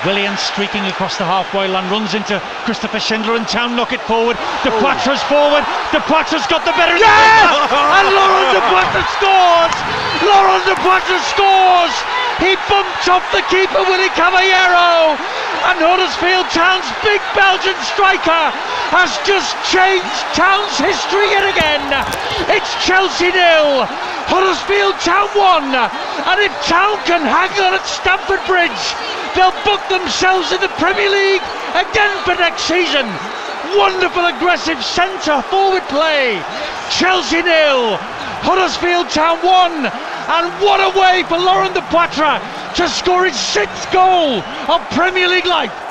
Willian streaking across the halfway line, runs into Christopher Schindler, and Town knock it forward. De Poitre's forward. De Poitre's got the better. Yes! And Laurent De Poitre scores! Laurent De Poitre scores! He bumped off the keeper, Willy Caballero, and Huddersfield Town's big Belgian striker has just changed Town's history yet again. It's Chelsea 0, Huddersfield Town 1, and if Town can hang on at Stamford Bridge, they'll book themselves in the Premier League again for next season. Wonderful aggressive centre forward play. Chelsea 0, Huddersfield Town 1, and what a way for Laurent De Poitre to score his 6th goal of Premier League life.